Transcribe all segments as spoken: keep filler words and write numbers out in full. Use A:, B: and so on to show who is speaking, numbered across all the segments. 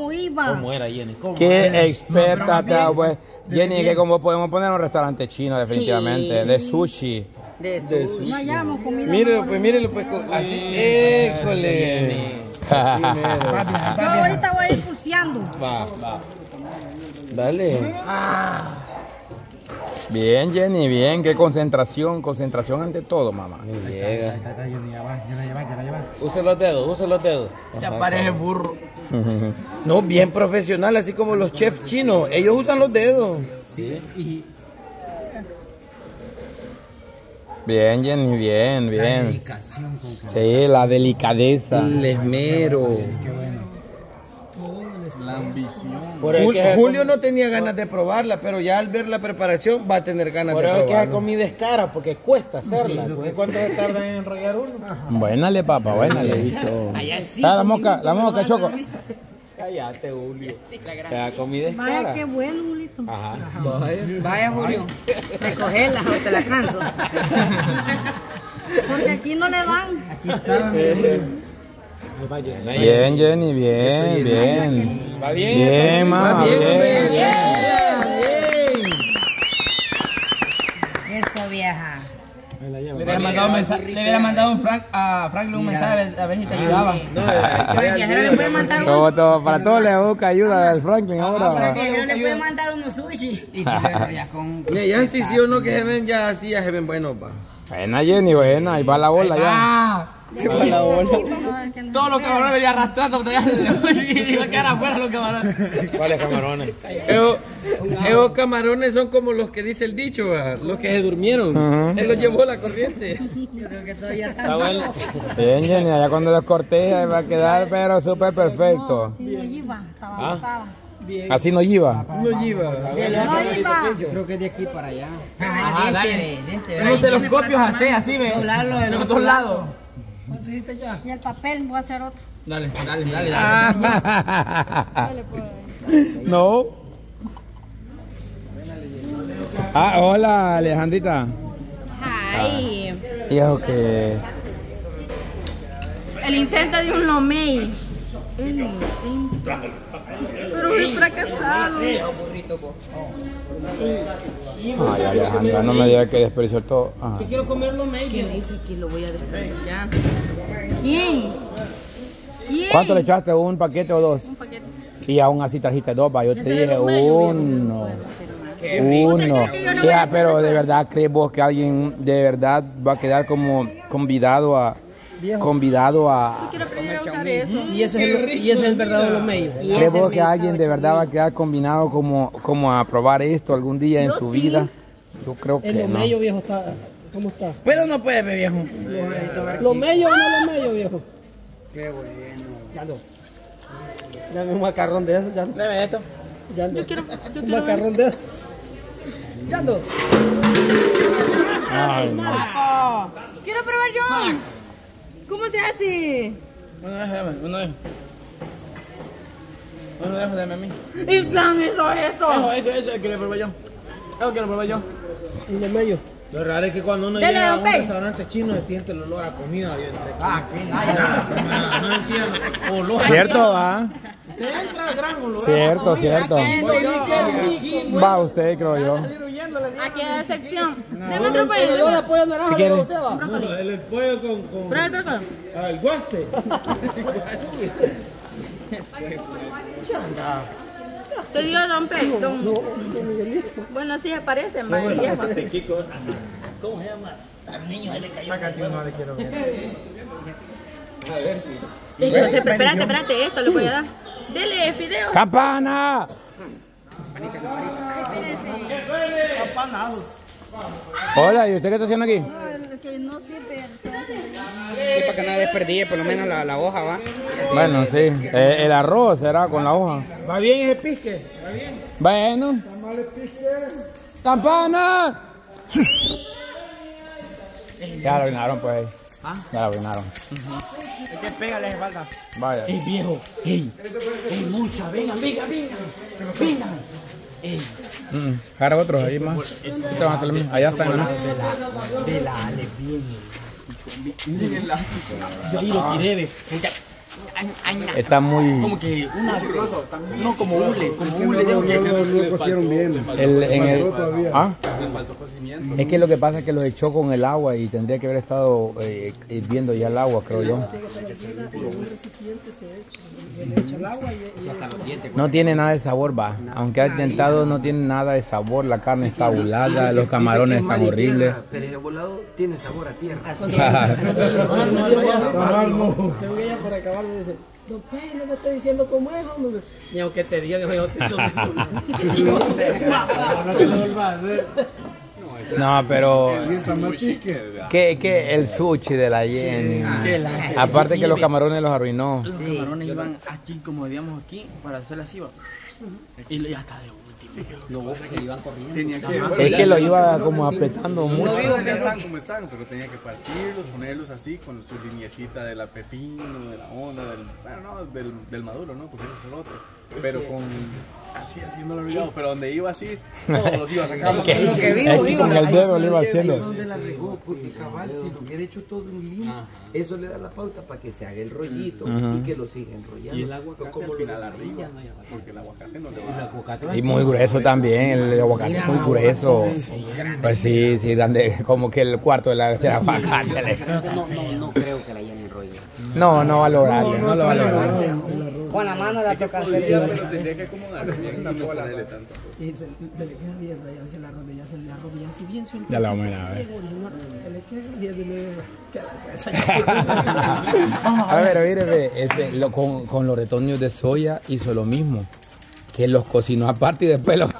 A: ¿Cómo iba?
B: ¿Cómo era, Jenny? ¿Cómo
C: Qué
B: era?
C: experta
B: No,
C: te pues. Jenny, que como podemos poner un restaurante chino definitivamente,
D: Sí.
C: de sushi.
D: De
B: De
D: sushi.
A: No hallamos comida.
B: Mírelo,
A: no,
B: pues,
A: no.
B: mírelo, pues, con- así, école. Así mero.
A: Yo ahorita voy a ir pulseando.
B: Va, va. Dale.
C: Bien, Jenny, bien, qué concentración, concentración ante todo, mamá.
B: Ni llega.
E: Ya va, ya la llevas, ya la llevas.
B: Usa los dedos, usa los dedos.
D: Ya parece burro.
B: No, bien profesional, así como los chefs chinos. Ellos usan los dedos.
E: Sí. Y
C: Bien, Jenny, bien,
E: la
C: bien.
E: dedicación con que.
C: Sí, la delicadeza.
B: El esmero.
E: Qué bueno. La ambición.
B: Por eso
F: Jul-
B: que
F: Julio
B: Julio no tenía ganas de probarla, pero ya al ver la preparación va a tener ganas
F: Por
B: de
F: eso es que la
B: probarla.
F: comida es cara, porque cuesta hacerla. Porque ¿cuánto se tarda en enrollar uno?
C: Buénale, papá, buénale, bicho.
D: Allá sí.
C: Ah, la mosca, la mosca, Choco.
F: Cállate, Julio.
B: La comida es
A: Vaya,
B: cara.
A: qué bueno, Julito.
B: Ajá.
D: Vaya, Julio. Recogerla o te la canso.
A: Porque aquí no le dan.
E: Aquí está.
C: Bien, Jenny, bien, bien.
B: Va bien.
C: Bien, mamá,
B: Va bien,
C: bien,
B: hombre.
C: bien.
B: Bien.
D: Eso, vieja.
E: Le hubiera mandado un mensaje, le hubiera mandado un Frank, a Franklin un mensaje a ver si te ayudaba.
D: Pero el viajero le puede mandar uno.
C: Como todo, para todos les busca ayuda del Franklin
D: Pero el
C: ahora.
D: viajero le puede mandar unos sushi.
E: Y si le enrollas con.
B: Mira, ya sí, sí o no que se ven ya así, ya se ven buenos, pa.
C: Buena, Jenny, buena, ahí va la bola ya.
E: ¡Ah!
A: Todos
E: Todos los camarones venían arrastrando hasta allá. Y iba a quedar afuera los camarones.
B: ¿Cuáles camarones? Esos, esos camarones son como los que dice el dicho, ¿verdad? Los que se durmieron. Él los llevó la corriente.
D: Yo creo que todavía
B: Está
D: está
B: bueno.
C: Bien, Jenny, allá cuando los corteja va a quedar pero súper perfecto.
A: Sí, no iba. Estaba
B: Ah.
A: botada.
C: Así no lleva.
B: No lleva.
A: No iba.
E: Yo creo que es de aquí para allá.
D: Ajá,
E: dale.
D: de este, de este.
E: Unos telescopios así, así, ve.
D: Doblarlo de
E: De los
D: los
E: dos lados.
A: Y el papel, voy a hacer otro.
E: Dale, dale, dale. dale.
A: Yo le puedo-
C: No. Ah, hola, Alejandrita.
A: Ay,
C: ¿Y eso qué?
A: el intento de un lomey. El intento. Pero he fracasado.
C: Ay, Alejandra, no me digas que desperdició todo. Ah.
F: Quiero comerlo, maybe.
A: ¿Quién dice que lo voy a desperdiciar? ¿Quién? ¿Quién?
C: ¿Cuánto le echaste? ¿Un paquete o dos?
A: Un paquete.
C: Y aún así trajiste dos, va. Yo te dije uno.
A: ¿Usted
C: Uno.
A: cree que yo le voy a
C: Ya,
A: hacer
C: pero
A: eso?
C: de verdad, ¿crees vos que alguien de verdad va a quedar como convidado a. Convidado a.
A: Quiero aprender a usar eso.
F: Y eso es el, y eso es el verdadero medio.
C: ¿Crees vos que alguien de verdad va a quedar combinado como, como a probar esto algún día en
A: Yo
C: su
A: sí.
C: vida? Yo creo que
F: El
C: no.
F: medio viejo está. ¿Cómo está?
B: Pero no puede, pe, viejo.
F: ¿Lo medio o no lo medio, viejo? Qué bueno. Ya no. Dame un macarrón de eso, ya no.
B: Dame esto.
F: Ya no.
A: Yo quiero, yo
F: Un
A: quiero
F: macarrón de eso. Ya no.
C: Ay, no.
A: Oh, quiero probar yo. ¿Cómo se hace?
E: Uno de esos, uno de esos. Uno de esos, dame a mí.
A: El plan, eso, eso.
E: Eso, eso, eso, es que lo pruebo yo. Eso que lo pruebo yo.
F: Y lo medio. Lo raro es que cuando uno
A: Dele,
F: llega a
A: don
F: un
A: Pey.
F: restaurante chino se siente el olor a comida. Yo entré.
E: Ah, ¿qué?
F: No, no entiendo. Olor.
C: ¿Cierto, va?
F: Te entra gran olor.
C: Cierto, cierto. Va usted, creo yo.
A: Aquí hay excepción. Deme
F: El
A: otro pollo.
F: olor a pollo naranja.
C: quiere?
F: ¿Usted va? No, no, el pollo con. con
A: Prueba el brócoli.
F: ah, el guaste.
A: Te dio Don Pey. Don... Bueno, sí se parecen, va, el viejo.
F: ¿Cómo se llama? Al niño, ahí le cayó.
E: Sácate uno, le quiero ver.
A: Entonces, espérate, espérate, esto le voy a dar. Dele, fideo.
C: ¡Campana! Hola, ¿y usted qué está haciendo aquí?
A: El que no sirve.
D: Sí, para que no desperdicie por lo menos la, la hoja, ¿va?
C: Bueno, sí. Eh, el arroz será con la hoja.
F: Va bien ese pisque. Va bien.
C: Bueno. ¡Campana! Ya lo arruinaron, pues. Ya lo arruinaron.
E: Es que pégale esa falta.
C: Vaya.
F: Ey, viejo. Ey. Ey, mucha. Vengan, vengan, vengan. Vengan. Ey.
C: Mm, Jara otro, ahí más. Este van a hacer lo mismo. Allá está en la mesa.
F: De la Ale, bien. Bien elástico. Yo ahí lo tiré, ve.
C: está muy...
E: Como que una... No, como hule, como hule.
G: No, no, no, no cocieron bien.
C: El, en el,
G: Faltó todavía.
C: ¿ah? Es que lo que pasa es que los echó con el agua y tendría que haber estado eh, hirviendo ya el agua, creo yo. No tiene nada de sabor, va. Aunque ha intentado, no tiene nada de sabor. La carne está volada, los camarones están horribles.
B: Pero el volado tiene sabor a tierra.
F: Según ella, para acabar, me dice, don Pey, no me esté diciendo cómo es, hombre. Ni aunque te diga que yo te soluciono. No te lo vuelvas a hacer.
C: No, pero que, que el sushi de la Jenny. Aparte que los camarones los arruinó.
E: Los camarones iban aquí, como veíamos aquí, para hacerla así, va. Y ya está de último.
D: Luego se iban corriendo.
C: Es que lo iba como apretando mucho.
H: No digo que están como están, pero tenía que partirlos, ponerlos así con su liniecita de la pepino, de la onda, del, bueno, no, del, del maduro, ¿no? Porque ese es el otro. Pero con, así, haciéndolo olvidado, pero donde iba así, todos los iba sacando.
C: Es que, lo que vivo, es que con el dedo lo iba haciendo.
B: ¿Dónde la regó? Porque cabal, si lo hubiera hecho todo en lima, eso le da la pauta para que se haga el rollito y que lo siga enrollando.
H: Y el aguacate como al final arriba, porque el aguacate no le va a...
C: Y muy grueso también, el aguacate es muy grueso. Pues sí, sí, grande, como que el cuarto de la, de la aguacate.
D: No, no, no creo que la llenen rollo.
C: No, no va a lograrlo, no lo va a lograr.
D: Con la mano la toca hacer.
H: Tendría que acomodarse bien, no ponerle tanto.
F: Y se, se le queda viendo ahí hacia la rodilla, se le arrodilla así bien suelto.
C: Ya la vamos a ir a ver.
F: Se le queda viendo y me digo, qué vergüenza.
C: A ver, mire, este, lo, con, con los retoños de soya hizo lo mismo. Que los cocinó aparte y después los...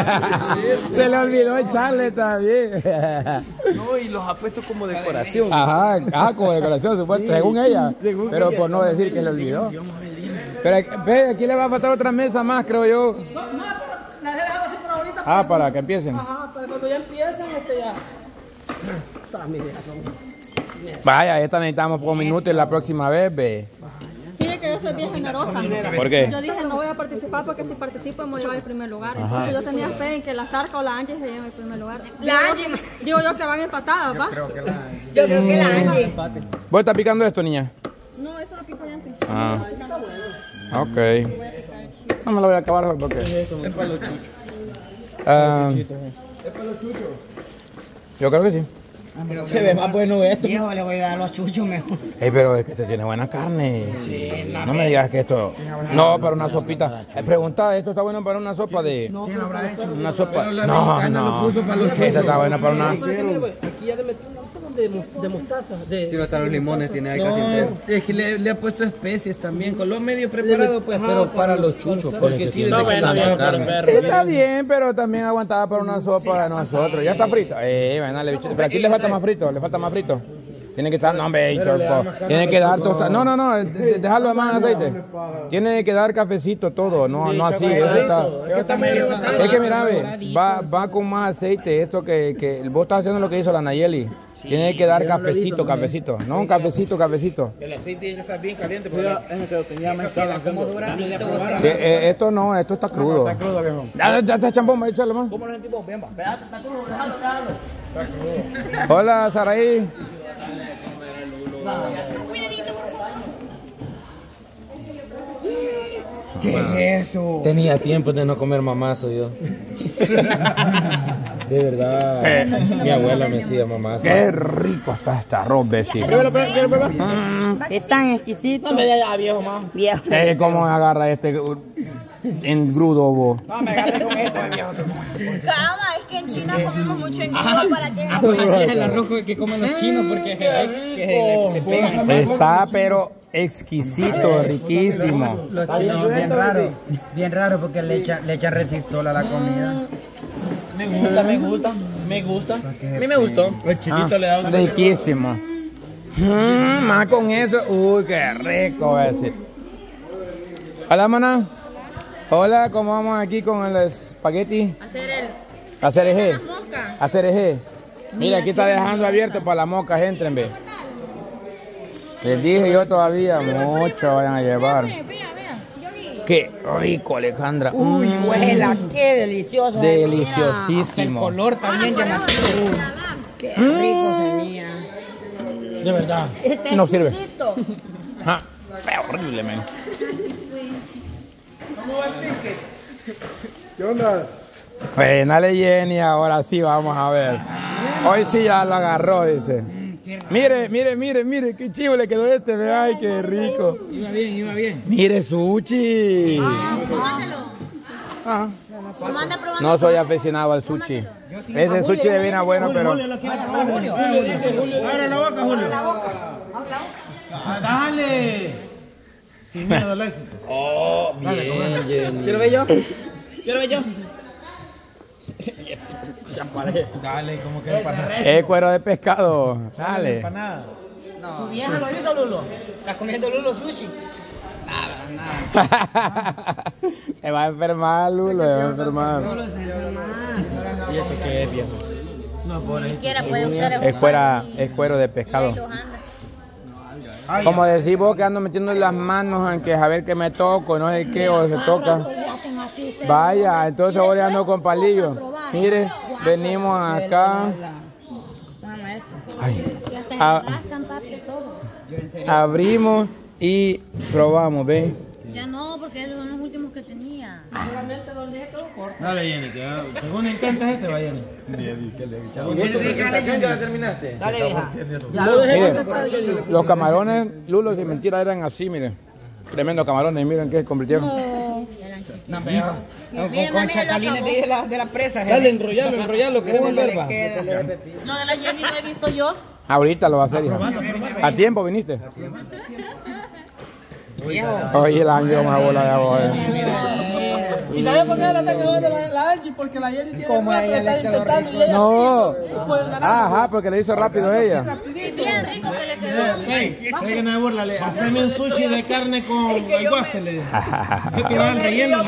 C: Se le olvidó echarle también.
B: No, y los ha puesto como decoración.
C: Ajá, ajá, como decoración, supuesto, según ella. Según pero ella. Por no decir que le olvidó. Pero ve, aquí le va a faltar otra mesa más, creo yo.
F: No, no, la he dejado así por ahorita.
C: Ah, para que empiecen.
F: Ajá, para cuando ya empiecen, este ya... Todas mis ideas son...
C: Vaya, esta necesitamos por un minuto y la próxima vez, ve.
A: Fíjate que yo soy bien generosa.
C: ¿Por qué?
A: Yo dije, no voy a participar porque si participo me voy a llevar el primer lugar. Entonces yo tenía fe en que la Zarca o la Angie se lleven el primer lugar.
I: La Angie.
A: Digo yo que van empatadas, ¿va?
I: Yo creo que la Angie.
C: ¿Vos estás picando esto, niña?
A: No, eso lo pico ya en sí.
C: Ah. Ok. No me lo voy a acabar hoy porque...
B: Es para los chuchos.
C: Ah,
B: Es para los chuchos.
C: yo creo que sí.
D: Pero
B: Se ve más bueno esto.
D: viejo, le voy a dar a los chuchos mejor.
C: Ey, pero es que este tiene buena carne. Sí, no me digas que esto... No, para una sopita. Eh, pregunta, ¿esto está bueno para una sopa de...?
F: ¿Quién lo habrá hecho?
C: Una sopa...
B: la
C: No,
B: mexicana
C: no.
B: lo puso para los
C: Esta está buena para una...
F: Aquí ya le metí un montón de, mo- de mostaza. De,
B: Si no están los limones, tiene ahí casi
F: No,
B: entero. Es que le, le ha puesto especies también, con lo medio preparado, pues, pero para los chuchos, porque sí, desde que están la carne.
C: Está bien, pero también aguantaba para una sopa de nosotros. Ya está frito. Eh, ven, dale, bicho. Pero aquí le falta más frito, le falta más frito. Tiene que estar, no, hombre, Héctor, tiene que dar tosta. No, no, no, de- de- dejarlo más en aceite. Tiene que dar cafecito todo, no, no así. Eso está.
B: Es que está medio
C: Es que mira, ve, va, va con más aceite. Esto que, que vos estás haciendo lo que hizo la Nayeli. Tiene que dar cafecito, cafecito. No, un cafecito, cafecito.
B: El aceite tiene que estar bien caliente, pero
D: Como duradito.
C: Que, eh, esto no, esto está crudo.
B: está crudo, viejo.
C: Ya, ya está champón, va a echarlo más.
D: ¿Cómo lo sentimos? Bien, va. Espérate, está crudo, déjalo, déjalo.
C: Hola, Saraí.
B: ¿Qué es eso? Tenía tiempo de no comer mamazo yo. De verdad. Mi abuela me hacía mamazo.
C: Qué rico está este arroz, Bessie.
I: Es tan exquisito.
F: No me da ya, viejo, más.
I: Viejo.
C: Eh, ¿Cómo agarra este uh, en grudo vos?
F: No, me agarré con esto, viejo.
I: Cama, es que en China comemos mucho en grudo para que...
D: Ah, pues así es el arroz que comen los chinos porque que se pegan.
C: Está pero exquisito, riquísimo.
D: Los chinos bien raro, bien raro porque le echan le echa resistol a la comida.
E: Me gusta, me gusta, me gusta. A mí me gustó.
B: El chilito le da un...
C: Riquísimo. Mm, más con eso, uy, qué rico va a decir. Hola, mana. Hola, ¿cómo vamos aquí con el espagueti?
A: Hacer el...
C: Hacer eje.
A: mosca.
C: Hacer eje. Mira, aquí está dejando abierto para las moscas, entren, ve. Les dije yo todavía, mucho vayan a llevar.
A: Vea, vea.
C: Qué rico, Alejandra.
I: Uy,
C: Mm.
I: huela, qué delicioso. se
C: Deliciosísimo.
D: Color también llamativo.
I: mira. Qué rico se mira.
F: De verdad.
I: Este
C: No sirve.
I: exquisito.
C: Ah, Feo, horrible, men.
F: ¿Cómo va el ticket?
G: ¿Qué onda?
C: Pues dale, Jenny, ahora sí vamos a ver. Hoy sí ya lo agarró, dice. Mire, mire, mire, mire, qué chivo le quedó este, ve, ay, qué rico.
F: Iba bien, iba bien.
C: Mire, sushi.
I: Ah, póngaselo.
C: Ah.
I: ¿Cómo anda probando?
C: No soy aficionado al sushi. Ese sushi de viene bueno, pero...
F: Julio lo quiere probar, Julio. Abre la boca, Julio. Dale. Sin miedo al éxito.
B: Oh, bien, Jenny.
E: ¿Quiero ver yo? ¿Quiero ver yo?
F: Dale, como que empanada.
C: Es cuero de pescado. Dale.
F: Empanada.
E: Tu vieja lo hizo, Lulo. ¿Estás comiendo Lulo sushi? Nada, nada.
C: Se va a enfermar, Lulo, se va a enfermar.
B: ¿Y esto qué es, viejo?
F: No, por
I: Ni
F: ahí.
I: siquiera puede usar el
C: Es, cuera,
I: y-
C: es cuero de
I: y ahí
C: pescado.
I: los anda.
C: Como decís vos que ando metiendo las manos en que a ver qué me toco, no sé qué, o se toca. Vaya, entonces ahora ando con palillos. Mire, venimos acá. Ay.
I: Y hasta
C: Ah.
I: se rascan, papi, todo.
C: Abrimos y probamos, ¿ves?
I: Ya no, porque esos son los últimos que tenía.
F: Dale, Jenny, que ah, según le encanta este, va Jenny.
B: ¿Y tu presentación ya la terminaste?
E: Dale, vieja.
C: Mire, los camarones, Lulo, sin mentira, eran así, mire. Tremendos camarones, miren que se convirtieron.
E: No, pero con,
I: Mira,
E: con
I: mami,
E: chacalines
I: lo
E: de la, de la presa.
B: Dale, enrollalo, enrollalo, queremos ver, va.
E: Lo de la Jenny no he visto yo.
C: Ahorita lo va a hacer, hija. ¿A tiempo viniste? Oye, el año más bola de agua.
E: ¿Y sabes por qué la está acabando la, la Angie? Porque la Jenny tiene rato de estar intentando y ella
C: No.
E: sí, sí puede ganar.
C: Ajá, porque le hizo rápido ella.
I: Y bien rico que le quedó.
F: Ey, que no me burlale. Haceme un sushi de carne con el guaste, le dije. Que te van relleno.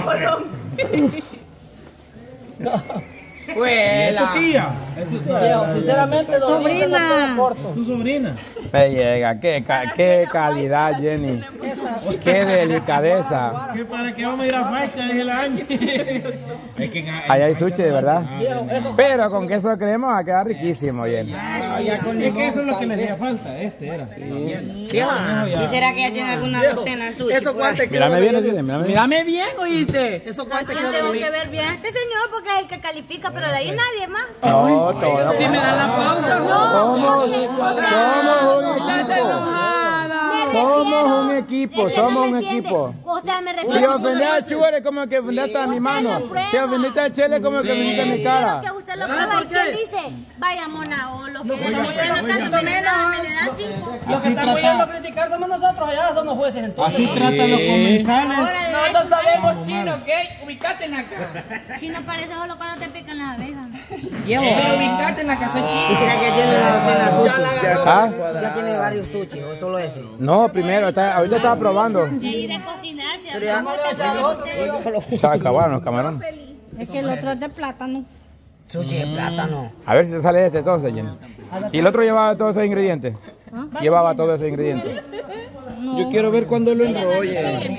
F: ¿Es tu tía? ¿Es tu tía?
E: Viejo, sinceramente, don Luis se lo queda corto.
F: ¿Tu sobrina?
C: Me llega, qué, ca- qué calidad, Jenny. Qué delicadeza.
F: ¿Qué para qué vamos a ir a Faica? Dije la Angie. Es que en-
C: Allá hay sushi, de verdad. Pero con queso de crema va a quedar riquísimo, Jenny.
F: Es que eso es lo que le hacía falta. Este era.
E: ¿Y será que ella tiene alguna docena de sushi? Eso cuánto
C: Mírame bien, Jenny, mírame bien.
E: Mírame bien, oíste. Eso cuánto
I: Yo tengo que ver bien a este señor porque es el que califica, pero de ahí nadie más.
C: No, todo.
E: Si me dan la pausa, no.
C: Somos, somos un equipo. Somos un equipo, somos un equipo.
I: O sea, me
C: Si
I: refiero
C: ofendés a Chuber es como que ofendiste a mi mano. Si ofendiste a Chele es como que ofendiste a mi cara.
I: que usted lo prueba y quién dice, vaya mona, o lo que le está diciendo tanto que me da, me le da cinco.
E: Los que estamos yendo a criticar somos nosotros, allá somos jueces entonces.
F: Así tratan los comensales.
I: Órale,
E: No sabemos chino, ¿ok? Ubicate en acá.
I: si no parece solo cuando te pican las abejas.
E: Pero ubicate en la casa chino.
J: ¿Y será que tiene una docena de sushi?
C: ¿Ah?
J: Ya tiene varios sushi, o solo ese.
C: No, primero, está, ahorita estaba probando.
I: Y de cocinar, si
J: ya-
I: hablamos de
C: Se acabaron los camarones.
A: Es que el otro es de plátano.
J: Sushi de plátano.
C: A ver si te sale este entonces, Jenny. ¿Y el otro llevaba todos esos ingredientes? Llevaba todos esos ingredientes.
B: Yo quiero ver cuando lo enrolle.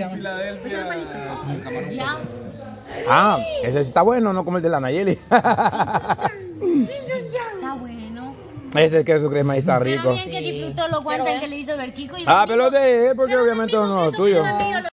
I: Ya.
C: Ah, ese sí está bueno, no como el de la Nayeli.
I: Está bueno.
C: Ese que su crema ahí está
I: Pero
C: rico.
I: bien que disfrutó los guantes que le hizo Berchico. Y
C: Ah, pero de él, porque obviamente no es tuyo.